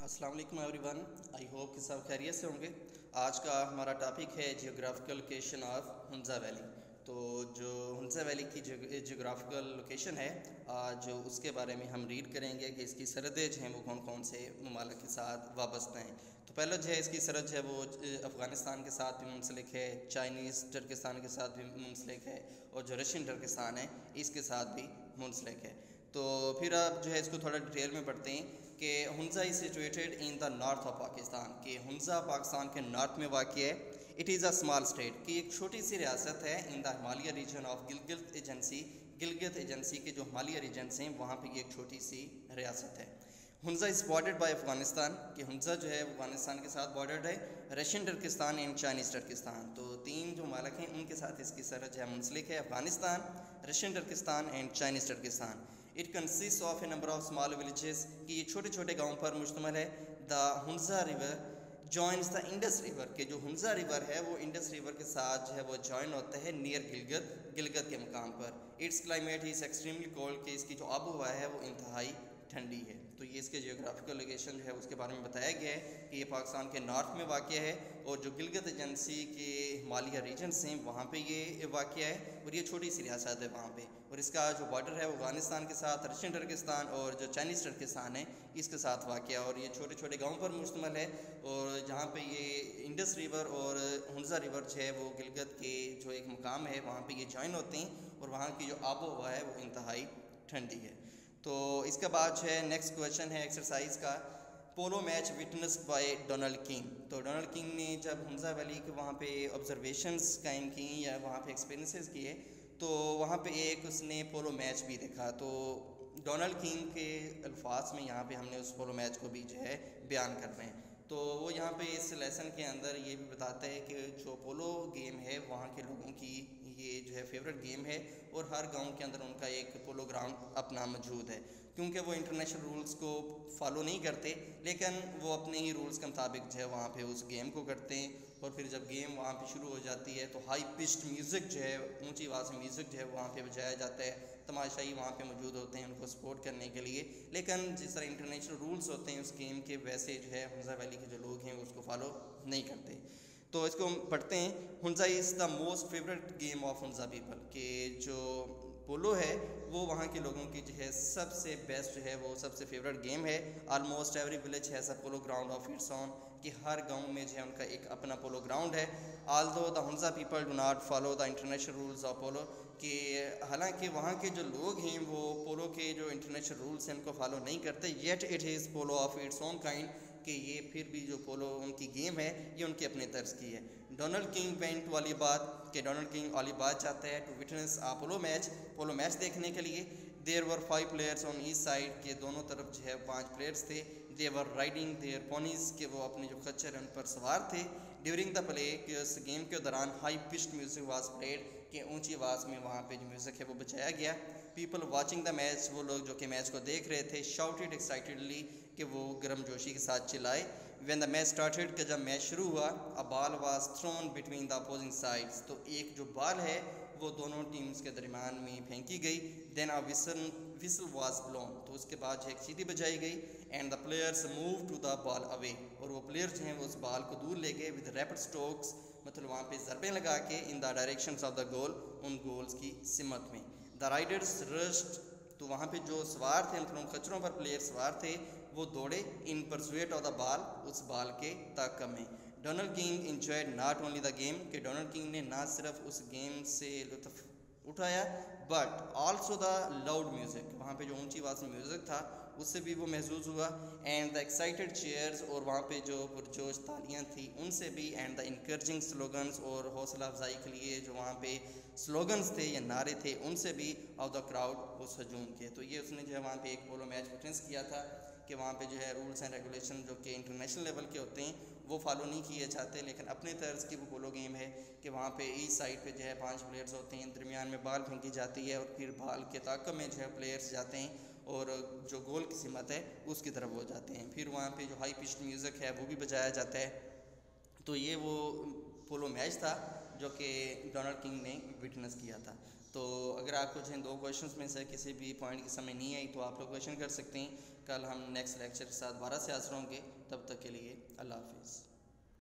अस्सलाम वालेकुम everyone. I hope कि सब खैरियत से होंगे। आज का हमारा टॉपिक है geographical location of Hunza valley. तो जो हुंज़ा वैली की जियोग्राफिकल लोकेशन है, आज उसके बारे में हम रीड करेंगे कि इसकी सरहदें जो हैं वो कौन कौन से ममालिक के साथ वाबस्ता हैं। तो पहला जो है इसकी सरहद जो है वो अफ़गानिस्तान के साथ भी मुंसलिक है, चाइनीज़ टर्किस्तान के साथ भी मुंसलिक है और जो रशियन टर्किस्तान है इसके साथ भी मुंसलिक है। तो फिर आप जो है इसको थोड़ा डिटेल में पढ़ते हैं कि Hunza is situated in the north of Pakistan, कि हुंज़ा पाकिस्तान के नॉर्थ में वाक़ है। It is a small state, कि एक छोटी सी रियासत है in the Himalaya region of Gilgit agency. Gilgit agency के जो हिमालय रीजन हैं वहाँ पे ये एक छोटी सी रियासत है। Hunza is bordered by Afghanistan, कि हुंज़ा जो है अफ़गानिस्तान के साथ बॉर्डर्ड है, Russian Turkistan and Chinese Turkistan. तो तीन जो मालिक हैं उनके साथ इसकी सरहद जो है मुंसलिक है, Afghanistan, Russian Turkistan and Chinese Turkistan. It consist of a number of small villages, कि ये छोटे छोटे गाँव पर मुश्तमिल है। The Hunza river joins the Indus river, के जो हुंज़ा रिवर है वो इंडस रिवर के साथ जो है वो जॉइन होता है नियर गिलगित, गिलगित के मुकाम पर। Its climate is extremely cold, कि इसकी जो आबो हवा है वो इंतहाई ठंडी है। तो ये इसके जियोग्राफिकल लोकेशन जो है उसके बारे में बताया गया है कि ये पाकिस्तान के नॉर्थ में वाक़ है और जो गिलगित एजेंसी के हिमालय रीजन्स हैं वहाँ पे ये वाक़ है और ये छोटी सी रियासत है वहाँ पे। और इसका जो बॉर्डर है वो अफ़गानिस्तान के साथ, रशियन टर्किस्तान और जो चाइनीज़ टर्किस्तान है इसके साथ वाक़ है। और ये छोटे छोटे गाँव पर मुश्तमिल है और जहाँ पे ये इंडस रिवर और हुंज़ा रिवर जो है वो गिलगित के जो एक मुकाम है वहाँ पे ये जॉइन होते हैं और वहाँ की जो आबो हवा है वो इंतहाई ठंडी है। तो इसके बाद जो है नेक्स्ट क्वेश्चन है एक्सरसाइज का, polo match witness by Donald King. तो डोनाल्ड किंग ने जब हुंज़ा वैली के वहाँ पे ऑब्जर्वेशंस कायम की या वहाँ पे एक्सपीरियंसेस किए तो वहाँ पे एक उसने पोलो मैच भी देखा। तो डोनाल्ड किंग के अल्फाज में यहाँ पे हमने उस पोलो मैच को भी जो है बयान कर रहे हैं। तो वो यहाँ पे इस लेसन के अंदर ये भी बताता है कि जो पोलो गेम है वहाँ के लोगों की ये जो है फेवरेट गेम है और हर गांव के अंदर उनका एक पोलो ग्राउंड अपना मौजूद है। क्योंकि वो इंटरनेशनल रूल्स को फॉलो नहीं करते लेकिन वो अपने ही रूल्स के मुताबिक जो है वहाँ पे उस गेम को करते हैं। और फिर जब गेम वहाँ पे शुरू हो जाती है तो हाई पिच्ड म्यूज़िक जो है, ऊंची आवाज़ में म्यूज़िक जो है वहाँ पे बजाया जाता है। तमाशाई वहाँ पे मौजूद होते हैं उनको सपोर्ट करने के लिए। लेकिन जिस तरह इंटरनेशनल रूल्स होते हैं उस गेम के वैसे जो है हुंज़ा वैली के जो लोग हैं उसको फॉलो नहीं करते। तो इसको हम पढ़ते हैं, Hunza is the most favourite game of Hunza people, के जो पोलो है वो वहाँ के लोगों की जो है सबसे बेस्ट जो है वो सबसे फेवरेट गेम है। Almost every village has a polo ground of its own, कि हर गांव में जो है उनका एक अपना पोलो ग्राउंड है। Although the Hunza people do not follow the international rules of polo, कि हालांकि वहाँ के जो लोग हैं वो पोलो के जो इंटरनेशनल रूल्स हैं उनको फॉलो नहीं करते, yet it is polo of its own kind, कि ये फिर भी जो पोलो उनकी गेम है ये उनके अपने तर्ज की है। Donald King went to Aliabad, के डोनाल्ड किंग अलीबाद जाता है to witness a polo match देखने के लिए। There were 5 players on each side, के दोनों तरफ जो है 5 प्लेयर्स थे। They were riding their ponies, के वो अपने जो खच्चर उन पर सवार थे। ड्यूरिंग द प्ले, कि उस गेम के दौरान high pitched music was played, के ऊंची आवाज़ में वहाँ पे जो म्यूज़िक है वो बजाया गया। पीपल वाचिंग द मैच, वो लोग जो कि मैच को देख रहे थे, शाउटेड एक्साइटेडली, कि वो गर्मजोशी के साथ चिल्लाए। व्हेन द मैच स्टार्टेड, के जब मैच शुरू हुआ, a ball was thrown between the opposing sides, तो एक जो बॉल है वो दोनों टीम्स के दरमियान में फेंकी गई। Then a whistle was blown, तो उसके बाद जो एक सीटी बजाई गई। And the players move to the ball away, और वो प्लेयर्स जो हैं वो उस बॉल को दूर ले गए विद रैपिड स्ट्रोक्स, मतलब वहाँ पे ज़रबे लगा के, in the directions of the goal, उन गोल्स की सिमत में। द राइडर्स रश्ड, तो वहाँ पे जो सवार थे मतलब उन खच्चरों पर प्लेयर सवार थे वो दौड़े in pursuit of the ball, उस बॉल के ताक़ब में। Donald King enjoyed not only the game, के डोनाल्ड किंग ने ना सिर्फ उस गेम से लुत्फ़ उठाया but also the loud music, वहाँ पे जो ऊंची आवाज़ में म्यूज़िक था उससे भी वो महसूस हुआ। एंड द एक्साइटेड चेयर्स, और वहाँ पे जो पुरजोश तालियाँ थी उनसे भी। एंड द इनकरेजिंग स्लोगन्स, और हौसला अफजाई के लिए जो वहाँ पे स्लोगन्स थे या नारे थे उनसे भी ऑफ द क्राउड उस हजूम के। तो ये उसने जो है वहाँ पे एक पोलो मैच विटनेस किया था कि वहाँ पे जो है रूल्स एंड रेगुलेशन जो कि इंटरनेशनल लेवल के होते हैं वो फॉलो नहीं किए जाते, लेकिन अपने तर्ज की वो पोलो गेम है कि वहाँ पे ईच साइड पे जो है 5 प्लेयर्स होते हैं, दरमियान में बॉल फेंकी जाती है और फिर बॉल के ताक़ब में जो है प्लेयर्स जाते हैं और जो गोल की सिमत है उसकी तरफ हो जाते हैं। फिर वहाँ पे जो हाई पिच्ड म्यूज़िक है वो भी बजाया जाता है। तो ये वो पोलो मैच था जो कि डोनाल्ड किंग ने विटनेस किया था। तो अगर आपको जिन दो क्वेश्चंस में से किसी भी पॉइंट की समझ नहीं आई तो आप लोग क्वेश्चन कर सकते हैं। कल हम नेक्स्ट लेक्चर के साथ दोबारा से हाजिर होंगे। तब तक के लिए अल्लाह हाफिज़।